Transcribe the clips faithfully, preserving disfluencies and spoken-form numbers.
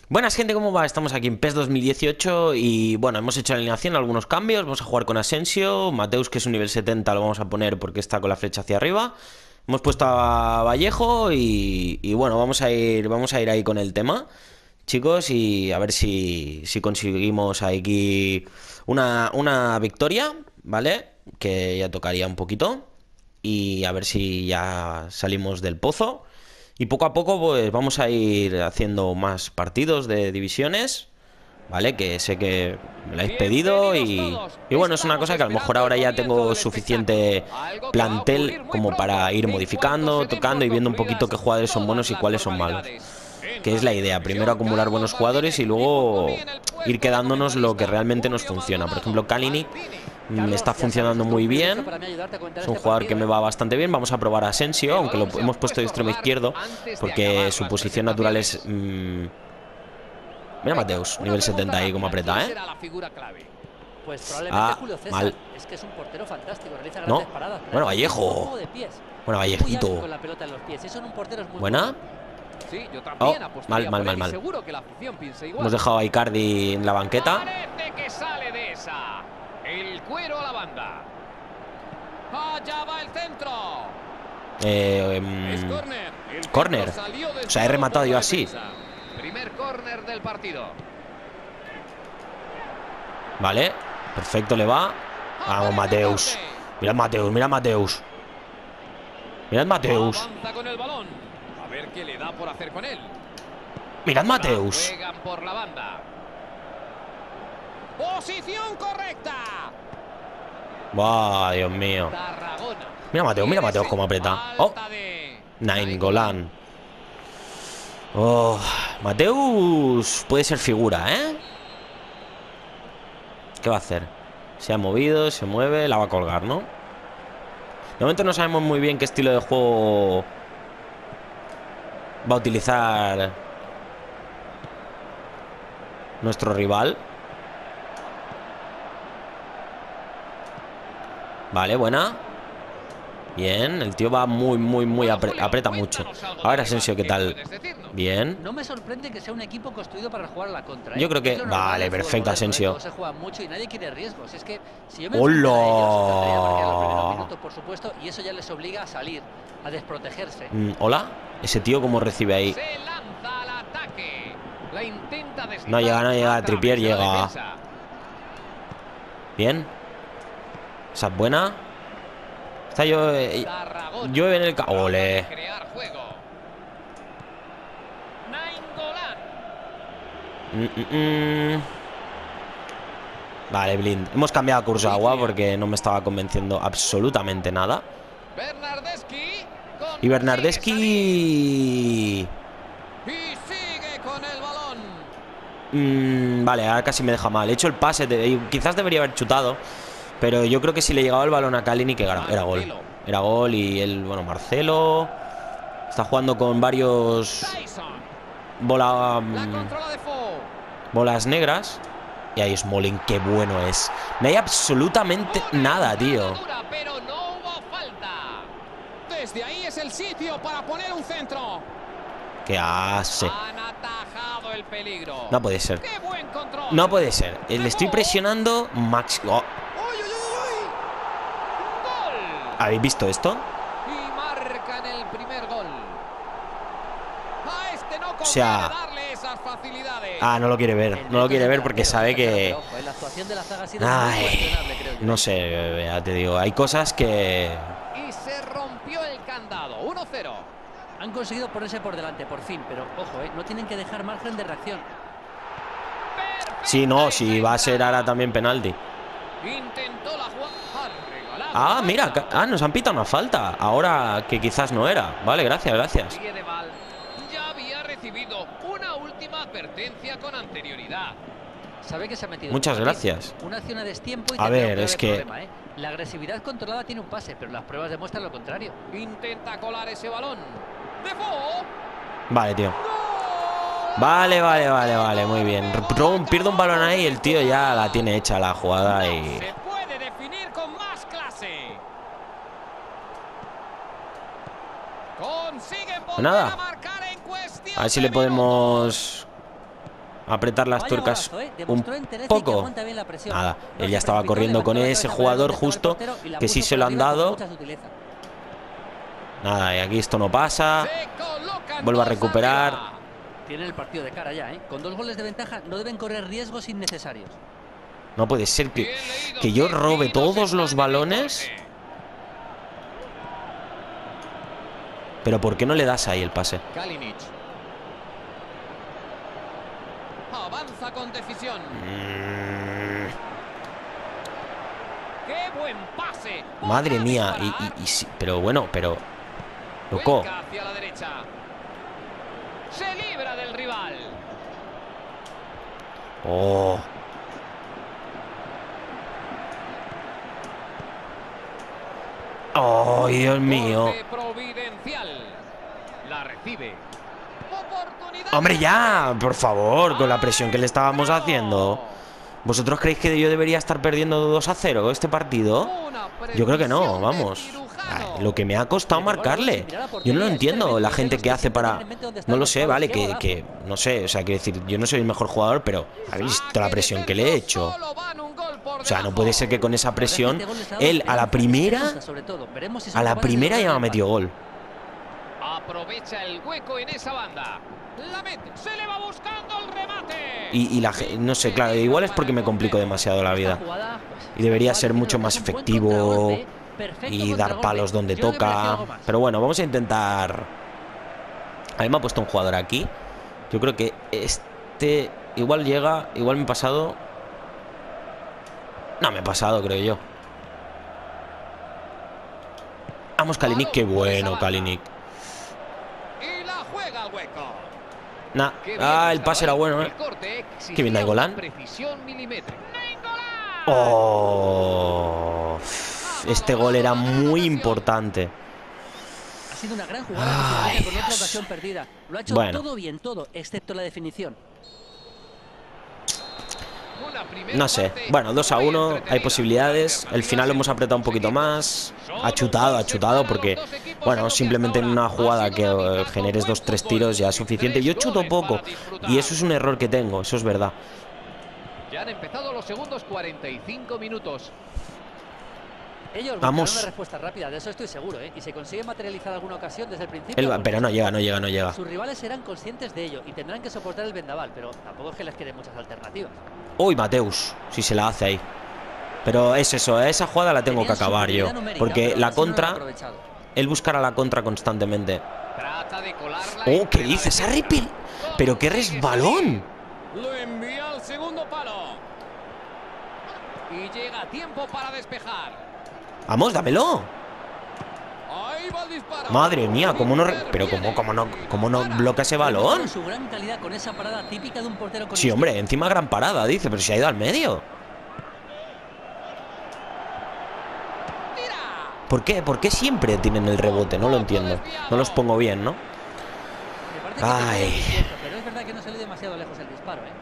Buenas gente, ¿cómo va? Estamos aquí en PES dos mil dieciocho y bueno, hemos hecho la alineación, algunos cambios. Vamos a jugar con Asensio, Mateus, que es un nivel setenta, lo vamos a poner porque está con la flecha hacia arriba. Hemos puesto a Vallejo y, y bueno, vamos a ir vamos a ir ahí con el tema, chicos, y a ver si, si conseguimos aquí una, una victoria, ¿vale? Que ya tocaría un poquito y a ver si ya salimos del pozo. Y poco a poco pues vamos a ir haciendo más partidos de divisiones, ¿vale? Que sé que me lo habéis pedido y, y bueno, es una cosa que a lo mejor ahora ya tengo suficiente plantel como para ir modificando, tocando y viendo un poquito qué jugadores son buenos y cuáles son malos. Que es la idea, primero acumular buenos jugadores y luego ir quedándonos lo que realmente nos funciona. Por ejemplo, Kalinic me está funcionando muy bien, es un jugador que me va bastante bien. Vamos a probar a Asensio, aunque lo hemos puesto de extremo izquierdo porque su posición natural es... Mmm... Mira Mateus, nivel setenta ahí como aprieta, ¿eh? Ah, mal. No, bueno, Vallejo. Bueno, Vallejito. Buena. Oh, mal, mal, mal, mal. Hemos dejado a Icardi en la banqueta. El cuero a la banda. Allá va el centro. Eh, um, corner. O sea, he rematado yo así. Primer corner del partido. Vale, perfecto, le va. Vamos, Mateus. Mirad Mateus, mirad Mateus. Mirad Mateus. Avanza con el balón. A ver qué le da por hacer con él. Mirad Mateus. Juegan por la banda. Posición correcta. Buah, Dios mío. Mira Mateus, mira Mateus cómo aprieta. Oh, Nainggolan. Oh, Mateus puede ser figura, ¿eh? ¿Qué va a hacer? Se ha movido, se mueve, la va a colgar, ¿no? De momento no sabemos muy bien qué estilo de juego va a utilizar nuestro rival. Vale, buena. Bien, el tío va muy, muy, muy apre aprieta mucho. A ver, Asensio, ¿qué tal? Bien. No me sorprende que sea un equipo construido para jugar a la contra, ¿eh? Yo creo que... Vale, perfecto, Asensio. Se juega mucho y nadie quiere riesgos. Es que si yo me ¡hola! Minutos, por supuesto, y eso ya les obliga a salir, a desprotegerse. Mm, ¿Hola? Ese tío cómo recibe ahí. Se lanza al ataque. La intenta no llega, no llega. Trippier llega. Bien. Esa es buena. Está yo... Eh, llueve en el... Ca ¡Ole! Mm, mm, mm. Vale, Blind. Hemos cambiado a Kurzawa porque no me estaba convenciendo absolutamente nada. Y Bernardeschi... Mm, vale, ahora casi me deja mal. He hecho el pase, de... quizás debería haber chutado. Pero yo creo que si le llegaba el balón a Kalinic era, era gol. Era gol y él, bueno, Marcelo está jugando con varios bola, um, bolas negras. Y ahí Smalling, qué bueno es. No hay absolutamente nada, tío. Desde ahí es el sitio para poner un centro. ¿Qué hace? Han atajado el peligro. No puede ser. No puede ser. Le estoy presionando Max. Oh. ¿Habéis visto esto? Y marcan el primer gol. A este no o sea, darle esas facilidades. Ah, no lo quiere ver. No lo quiere ver porque sabe que... Ay, no sé, ya te digo. Hay cosas que... Y se rompió el candado. uno cero. Han conseguido ponerse por delante, por fin. Pero, ojo, ¿eh? No tienen que dejar margen de reacción. Sí, no, si va a ser ahora también penalti. Intentó la jugada. Ah, mira, ah, nos han pitado una falta. Ahora que quizás no era. Vale, gracias, gracias. Ya había recibido una última advertencia con anterioridad. Sabe que se ha metido. Muchas gracias. Una acción a destiempo y a ver, es que problema, ¿eh? La agresividad controlada tiene un pase, pero las pruebas demuestran lo contrario. Intenta colar ese balón. Defoe. Vale, tío. Vale, vale, vale, vale, muy bien. Pierde un balón ahí y el tío ya la tiene hecha la jugada y... Se puede definir con más clase. Pues nada. A ver si le podemos apretar las Vaya tuercas golazo, ¿eh? un Demostró entereza y que poco. aguanta bien la presión. Nada, No él ya se estaba precipitó, corriendo con levantó la ese cabeza jugador para donde estaba el justo portero y la que puso sí se por lo han arriba con dado. mucha sutileza. Nada, y aquí esto no pasa. Se colocan Vuelvo a dos recuperar. arriba. Tienen el partido de cara ya, ¿eh? Con dos goles de ventaja no deben correr riesgos innecesarios. No puede ser que, Bien leído, que yo qué robe finos todos están los en el balones. corte. Pero ¿por qué no le das ahí el pase? Kalinic. Avanza con decisión. Mm, ¡Qué buen pase! madre Podrá mía. Y, disparar. y- y sí, pero bueno, pero... Loco. Vuelca hacia la derecha. Se libra del rival. Oh. Oh, Dios mío. Corte providencial. La recibe. Oportunidad. Hombre, ya, por favor, con la presión que le estábamos haciendo. ¿Vosotros creéis que yo debería estar perdiendo dos a cero este partido? Yo creo que no, vamos. Ay, lo que me ha costado marcarle. Yo no lo entiendo, la gente que hace para... No lo sé, vale, que, que... No sé, o sea, quiero decir, yo no soy el mejor jugador, pero ¿habéis visto la presión que le he hecho? O sea, no puede ser que con esa presión él a la primera... A la primera ya me ha metido gol. Aprovecha el hueco en esa banda. La mete. Se le va buscando el remate. Y, y la ge- no sé, claro, igual es porque me complico demasiado la vida. Y debería ser mucho más efectivo y dar palos donde toca. Pero bueno, vamos a intentar. A mí me ha puesto un jugador aquí. Yo creo que este igual llega, igual me he pasado. No, me he pasado, creo yo. Vamos, Kalinic, qué bueno, Kalinic. Y la juega al hueco. Nah. Qué bien Ah, el estaba pase era ahí. bueno, El eh. corte exigía Qué bien, Nainggolan. una precisión milimétrica. ¡Nainggolan! Oh, este gol era muy importante. Ha sido una gran jugada Ay, que con otra Dios. ocasión perdida. Lo ha hecho Bueno. todo bien, todo, excepto la definición. Una primera No sé, parte bueno, dos a muy uno, hay entretenida. posibilidades. El final lo hemos apretado un poquito más. Ha chutado, ha chutado, porque, bueno, simplemente en una jugada que eh, generes dos, tres tiros ya es suficiente. Yo chuto poco y eso es un error que tengo, eso es verdad. Ya han empezado los segundos cuarenta y cinco minutos. Ellos Vamos. buscarán una respuesta rápida, de eso estoy seguro, ¿eh? Y se consigue materializar alguna ocasión desde el principio. Él va- pues pero no llega, no llega, no llega. Sus rivales serán conscientes de ello y tendrán que soportar el vendaval, pero tampoco es que les queden muchas alternativas. Uy, Mateus, si se la hace ahí. Pero es eso, esa jugada la tengo que Tenían acabar yo. superioridad numérica, Porque pero la aún así no lo han contra, aprovechado. él buscará la contra constantemente. Trata de colarla Oh, entre ¿qué la dices? defensa. ¡Harry Pil! Pero qué Consigue resbalón. salir. Lo envía al segundo palo. Y llega a tiempo para despejar. Vamos, dámelo. Ahí va el disparo. Madre mía, cómo no, re- pero cómo, cómo no, cómo no bloquea ese balón. Su gran calidad con esa parada típica de un portero con Sí, estilo. hombre, encima gran parada, dice, pero si ha ido al medio. Tira. ¿Por qué? ¿Por qué siempre tienen el rebote? No lo entiendo. No los pongo bien, ¿no? Me parece que te Ay. queda dispuesto, pero es verdad que no salió demasiado lejos el disparo, ¿eh?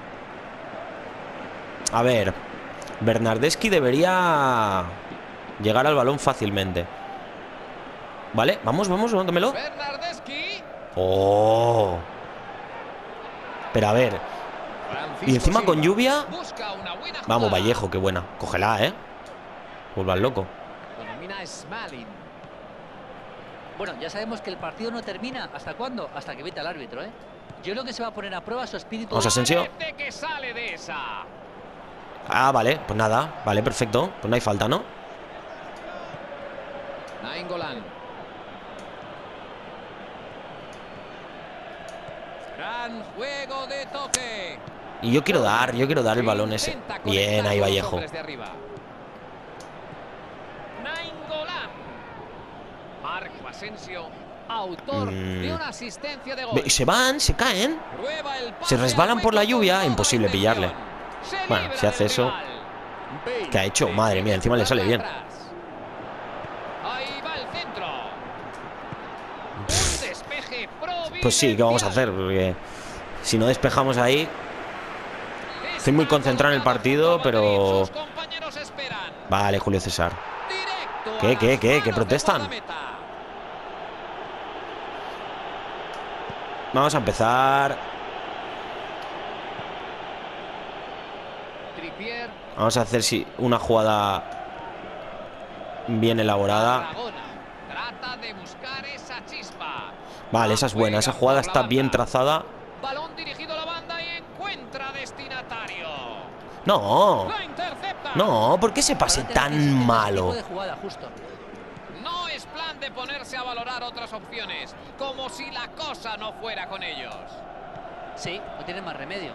A ver, Bernardeschi debería llegar al balón fácilmente. Vale, vamos, vamos, dámelo. Bernardeschi. Oh. Pero a ver, Francisco y encima con Silva. lluvia. Busca una buena Vamos, jugada. Vallejo, qué buena. Cógela, ¿eh? Vuelva al loco. Lo domina Smalling. Bueno, ya sabemos que el partido no termina. ¿Hasta cuándo? Hasta que vete al árbitro, ¿eh? Yo creo que se va a poner a prueba su espíritu. Vamos, Asensio. Parece que sale de esa. Ah, vale, pues nada. Vale, perfecto. Pues no hay falta, ¿no? Nainggolan. Gran juego de toque. Y yo quiero dar, yo quiero dar el balón ese. Intenta Bien, conectar ahí con los Vallejo. hombres de arriba. Nainggolan. Marco Asensio, autor Mm. de una asistencia de gol. Ve- Se van, se caen. Prueba el pase Se resbalan al por la hueco con lluvia, toda imposible intención. pillarle. Se Bueno, libra si hace del eso, rival. ¿qué ha hecho? veinte Madre mía, encima le sale bien. atrás. Ahí va el centro. Un despeje Pues sí, ¿qué vamos a hacer? Porque si no despejamos ahí. Estoy muy concentrado en el partido, pero... Vale, Julio César. ¿Qué, qué, qué? ¿Qué protestan? Vamos a empezar. Trippier. Vamos a hacer si una jugada bien elaborada. Trata de buscar esa chispa. Vale, esa es buena. Esa jugada está bien trazada. Balón dirigido a la banda y encuentra destinatario. No. La intercepta. No, ¿por qué ese pase tan malo? De jugada, justo. No es plan de ponerse a valorar otras opciones, como si la cosa no fuera con ellos. Sí, no tienen más remedio.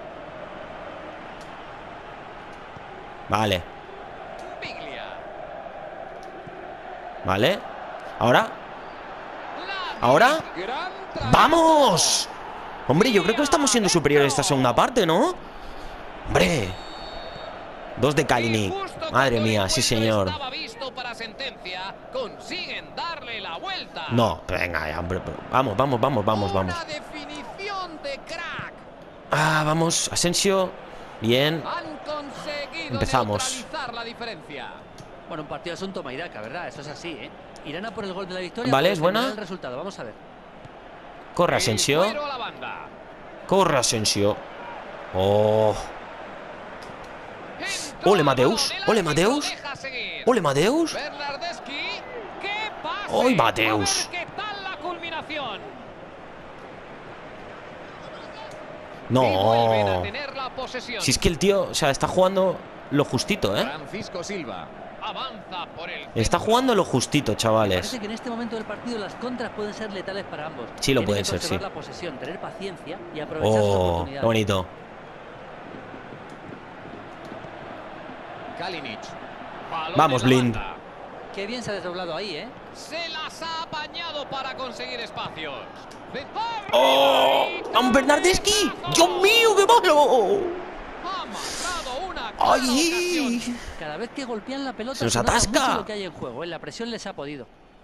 Vale, Biglia. vale. Ahora, La- ahora. Gran trabajo. ¡Vamos! Hombre, yo creo que estamos siendo superiores esta segunda parte, ¿no? Hombre. Dos de Kalinic. Y justo Madre cuando mía, el sí encuentro señor. estaba visto para sentencia, consiguen darle la vuelta. No, venga ya, hombre. Vamos, vamos, vamos, vamos, vamos. Una definición de crack. Ah, vamos, Asensio. Bien. Han conseguido Empezamos. neutralizar la diferencia. Bueno, un partido es un toma y daca, ¿verdad? Eso es así, ¿eh? Irán a por el gol de la victoria. Vale, o es buena. determinar el resultado. Vamos a ver. Corre El Asensio. cuero a la banda. Corre Asensio. Oh. Entró Ole, el Mateus. balón, el Ole, árbitro Mateus. deja seguir. Ole, Mateus. Bernardeschi, ¿qué pase? Hoy, Mateus. A ver qué tal la culminación. Y vuelven a No. tener la posesión. Si es que el tío, o sea, está jugando lo justito, ¿eh? Francisco Silva avanza por el Está centro. jugando lo justito, chavales. Parece que en este momento del partido las contras pueden ser letales para ambos. Sí, lo Tienen pueden que ser, conservar sí. la posesión, tener paciencia y aprovechar sus Oh, oportunidades. qué bonito. Kalinic. Balón Vamos, en la Blind. banda. Qué bien se ha desdoblado ahí, ¿eh? Se las ha apañado para conseguir espacios. De- ¡Oh! ¡Un Bernardeschi! ¡Dios mío, qué malo! Ha marcado una clara ¡Ay! ocasión. Cada vez que golpean la pelota Se nos nota atasca. mucho lo que hay en juego, ¿eh? La presión les ha podido.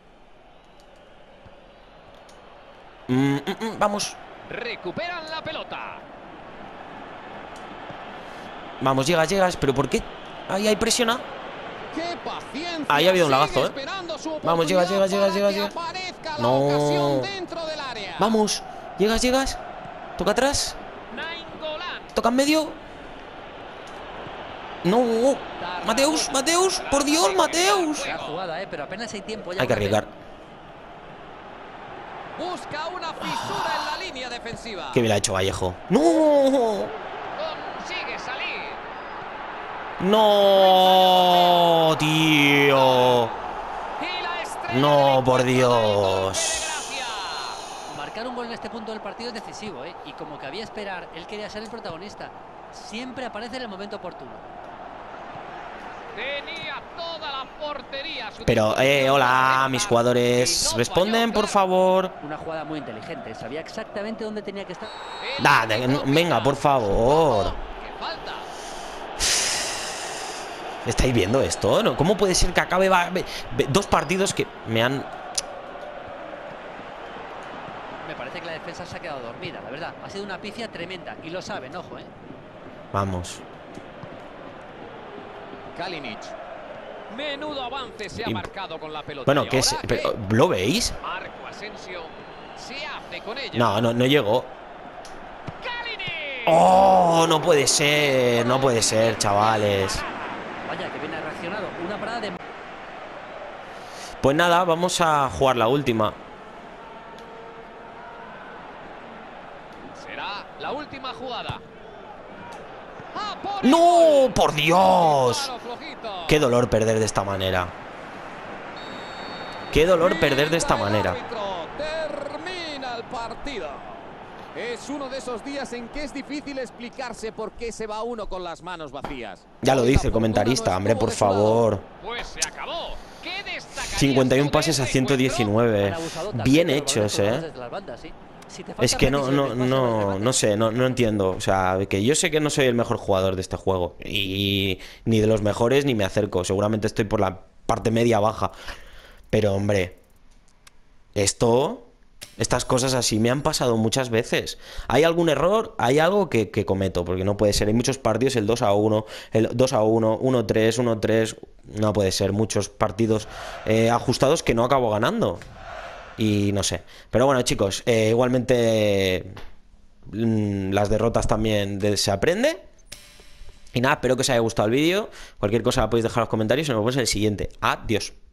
Mm, mm, mm, vamos, Recuperan la pelota. vamos, llegas, llegas. ¿Pero por qué? Ahí hay presiona. ¡Qué paciencia! Ahí ha habido un Sigue lagazo, ¿eh? esperando su Vamos, llegas, oportunidad llegas, llegas, para llegas, que aparezca la No. ocasión dentro del área. Vamos, llegas, llegas. Toca atrás. Nainggolan. Toca en medio. No. Mateus, Mateus. Por Dios, Mateus. Gran jugada, ¿eh? Pero apenas hay tiempo. Ya Hay que arriesgar. Busca una fisura en la línea defensiva. Qué bien la ha hecho Vallejo. No. Consigue salir. No, tío. Y la estrella No, del por encuentro del golpe de Dios. gracia. Marcar un gol en este punto del partido es decisivo, ¿eh? Y como cabía esperar, él quería ser el protagonista. Siempre aparece en el momento oportuno. Tenía toda la portería a su Pero, eh, disposición hola, para mis rematar. jugadores. Y no Responden, falló, por claro. favor. Una jugada muy inteligente. Sabía exactamente dónde tenía que estar. El Da, de- árbitro venga, pita. por favor. ¡Qué falta! ¿Estáis viendo esto? ¿No? ¿Cómo puede ser que acabe va- ve- ve- dos partidos que me han... Me parece que la defensa se ha quedado dormida, la verdad. Ha sido una pifia tremenda. Y lo saben, ojo, ¿eh? Vamos. Kalinic. Menudo avance se ha Imp- marcado con la pelota. Bueno, ¿Y ¿qué es? ahora Pero, qué? ¿lo veis? Marco Asensio se hace con ella. No, no, no llegó. Kalinic. ¡Oh! No puede ser, no puede ser, chavales. Vaya, que bien ha reaccionado. Una parada de... Pues nada, vamos a jugar la última. Será la última jugada. ¡Ah, por ¡No! gol! ¡Por Dios! Disparo flojito. Qué dolor perder de esta manera. Qué dolor perder de esta Pita el manera. árbitro. Termina el partido. Es uno de esos días en que es difícil explicarse por qué se va uno con las manos vacías. Ya lo Hoy dice la el comentarista, fortuna no hombre, estuvo por de su lado. favor. Pues se acabó. ¿Qué destacarías cincuenta y uno tú de pases a este ciento diecinueve. Han abusado también Bien de los balones hechos, colgados eh. desde las bandas, ¿sí? Si te Es falta que no, precisión no, en el pase o en el no, remate, no sé, no, no entiendo. O sea, que yo sé que no soy el mejor jugador de este juego. Y ni de los mejores ni me acerco. Seguramente estoy por la parte media baja. Pero, hombre, esto, estas cosas así me han pasado muchas veces. ¿Hay algún error? Hay algo que, que cometo, porque no puede ser. Hay muchos partidos, el dos a uno, el dos a uno, uno a tres, uno a tres. No puede ser. Muchos partidos eh, ajustados que no acabo ganando. Y no sé. Pero bueno, chicos, eh, igualmente mm, las derrotas también de- se aprende. Y nada, espero que os haya gustado el vídeo. Cualquier cosa la podéis dejar en los comentarios y nos vemos en el siguiente. Adiós.